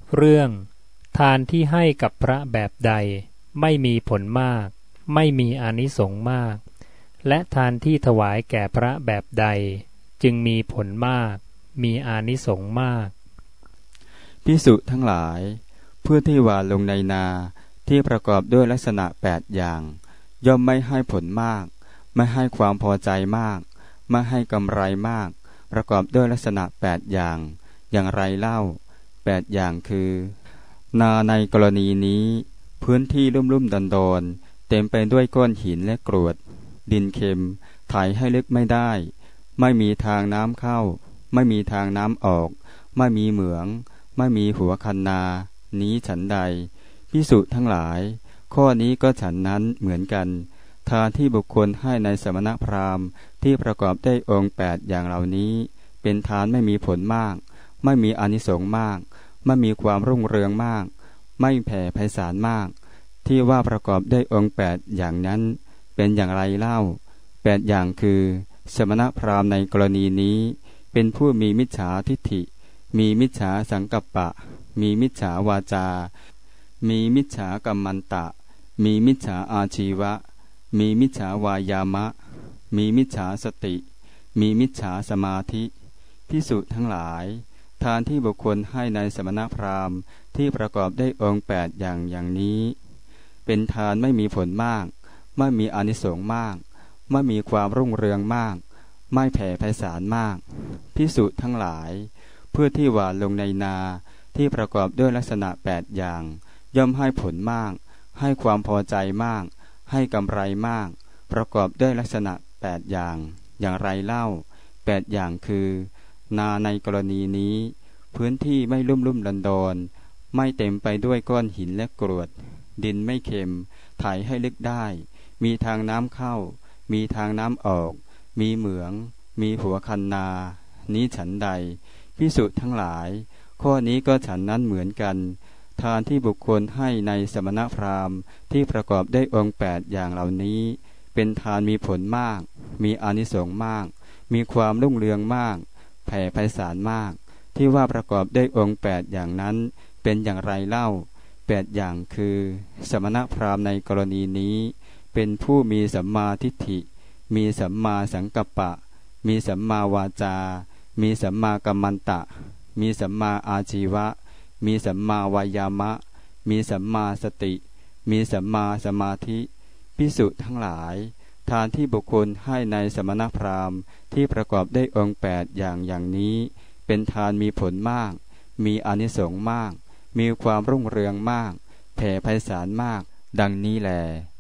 เรื่องทานที่ให้กับพระแบบใดไม่มีผลมากไม่มีอานิสงส์มากและทานที่ถวายแก่พระแบบใดจึงมีผลมากมีอานิสงส์มากภิกษุทั้งหลายเพื่อที่หว่านลงในนาที่ประกอบด้วยลักษณะ8อย่างย่อมไม่ให้ผลมากไม่ให้ความพอใจมากไม่ให้กำไรมากประกอบด้วยลักษณะ8อย่างอย่างไรเล่า8อย่างคือนาในกรณีนี้พื้นที่ลุ่มๆดอนๆเต็มไปด้วยก้อนหินและกรวดดินเค็มไถให้ลึกไม่ได้ไม่มีทางน้ำเข้าไม่มีทางน้ำออกไม่มีเหมืองไม่มีหัวคันนานี้ฉันใดภิกษุทั้งหลายข้อนี้ก็ฉันนั้นเหมือนกันทานที่บุคคลให้ในสมณพราหมณ์ที่ประกอบได้องค์8อย่างเหล่านี้เป็นทานไม่มีผลมากไม่มีอานิสงส์มากไม่มีความรุ่งเรืองมากไม่แผ่ไพศาลมากที่ว่าประกอบด้วยองค์8อย่างนั้นเป็นอย่างไรเล่า8อย่างคือสมณพราหมณ์ในกรณีนี้เป็นผู้มีมิจฉาทิฏฐิมีมิจฉาสังกัปปะมีมิจฉาวาจามีมิจฉากัมมันตะมีมิจฉาอาชีวะมีมิจฉาวายามะมีมิจฉาสติมีมิจฉาสมาธิภิกษุทั้งหลายทานที่บุคคลให้ในสมณพราหมณ์ที่ประกอบด้วยองค์8อย่างนี้เป็นทานไม่มีผลมากไม่มีอานิสงส์มากไม่มีความรุ่งเรืองมากไม่แผ่ไพศาลมากภิกษุทั้งหลายเพื่อที่หว่านลงในนาที่ประกอบด้วยลักษณะ8อย่างย่อมให้ผลมากให้ความพอใจมากให้กำไรมากประกอบด้วยลักษณะ8อย่างอย่างไรเล่า8อย่างคือนาในกรณีนี้พื้นที่ไม่ลุ่มดอนไม่เต็มไปด้วยก้อนหินและกรวดดินไม่เค็มไถให้ลึกได้มีทางน้ำเข้ามีทางน้ำออกมีเหมืองมีหัวคันนานี้ฉันใดภิกษุทั้งหลายข้อนี้ก็ฉันนั้นเหมือนกันทานที่บุคคลให้ในสมณพราหมณ์ที่ประกอบด้วยองค์8อย่างเหล่านี้เป็นทานมีผลมากมีอานิสงส์มากมีความรุ่งเรืองมากแผ่ไพศาลมากที่ว่าประกอบด้วยองค์8อย่างนั้นเป็นอย่างไรเล่า8อย่างคือสมณพราหมณ์ในกรณีนี้เป็นผู้มีสัมมาทิฏฐิมีสัมมาสังกัปปะมีสัมมาวาจามีสัมมากัมมันตะมีสัมมาอาชีวะมีสัมมาวายามะมีสัมมาสติมีสัมมาสมาธิภิกษุทั้งหลายทานที่บุคคลให้ในสมณพราหมณ์ที่ประกอบด้วยองค์8อย่างนี้เป็นทานมีผลมากมีอานิสงส์มากมีความรุ่งเรืองมากแผ่ไพศาลมากดังนี้แล